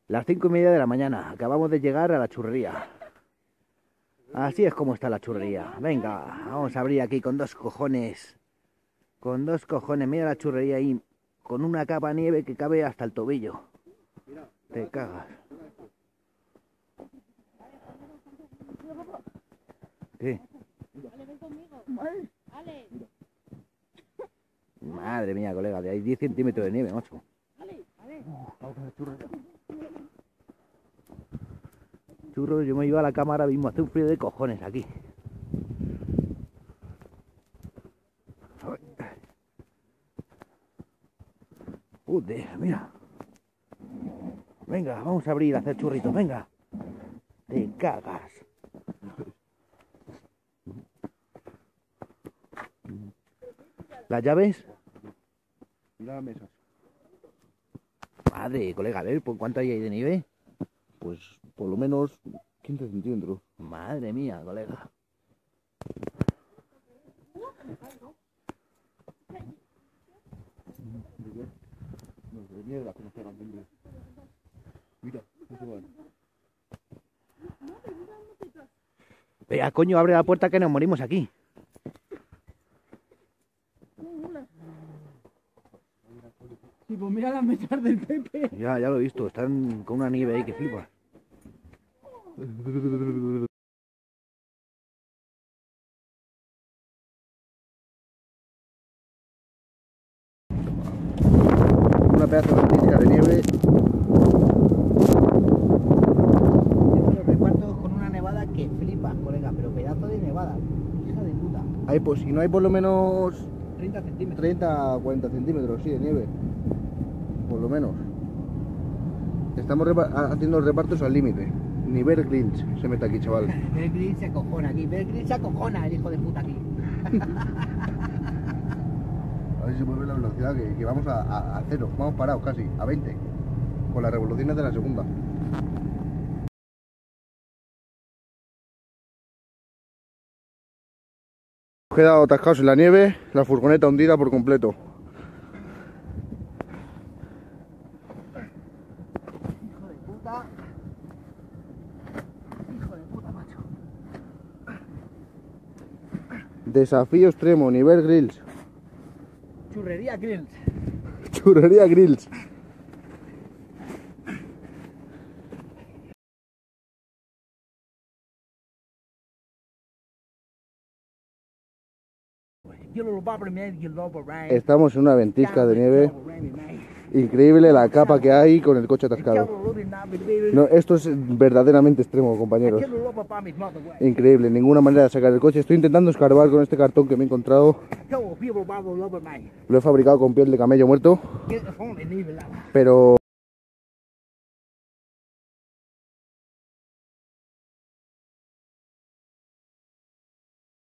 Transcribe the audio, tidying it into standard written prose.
Las 5:30 de la mañana. Acabamos de llegar a la churrería. Así es como está la churrería. Venga, vamos a abrir aquí con dos cojones. Con dos cojones. Mira la churrería ahí. Con una capa de nieve que cabe hasta el tobillo. Te cagas. ¿Qué? Madre mía, colega, de ahí 10 centímetros de nieve, macho. Churros, yo me iba a la cámara mismo, hace un frío de cojones aquí. Mira. Venga, vamos a abrir, a hacer churritos, venga. Te cagas. ¿Las llaves? Las mesas. Madre, colega, a ver, ¿cuánto hay ahí de nieve? Pues por lo menos 15 centímetros. Madre mía, colega. Venga, coño, abre la puerta que nos morimos aquí. Sí, pues mira las mesas del Pepe. Ya lo he visto, están con una nieve ahí que flipas. Una pedazo de ventisca de nieve. Los recuartos con una nevada que flipas, colega, pero pedazo de nevada. Hija de puta. Ahí pues, si no hay por lo menos 30 centímetros. 30 a 40 centímetros, sí, de nieve. Por lo menos. Estamos haciendo repartos al límite. Ni Bear Grylls se mete aquí, chaval. Bear Grylls se acojona aquí. Bear Grylls se acojona, el hijo de puta aquí. A ver si se mueve la velocidad, que vamos a cero. Vamos parados casi, a 20. Con las revoluciones de la segunda. Hemos quedado atascados en la nieve, la furgoneta hundida por completo. Hijo de puta. Hijo de puta, macho. Desafío extremo, ni Bear Grylls. Churrería Grylls. Churrería Grylls. Estamos en una ventisca de nieve. Increíble la capa que hay con el coche atascado. No, esto es verdaderamente extremo, compañeros. Increíble, ninguna manera de sacar el coche. Estoy intentando escarbar con este cartón que me he encontrado. Lo he fabricado con piel de camello muerto. Pero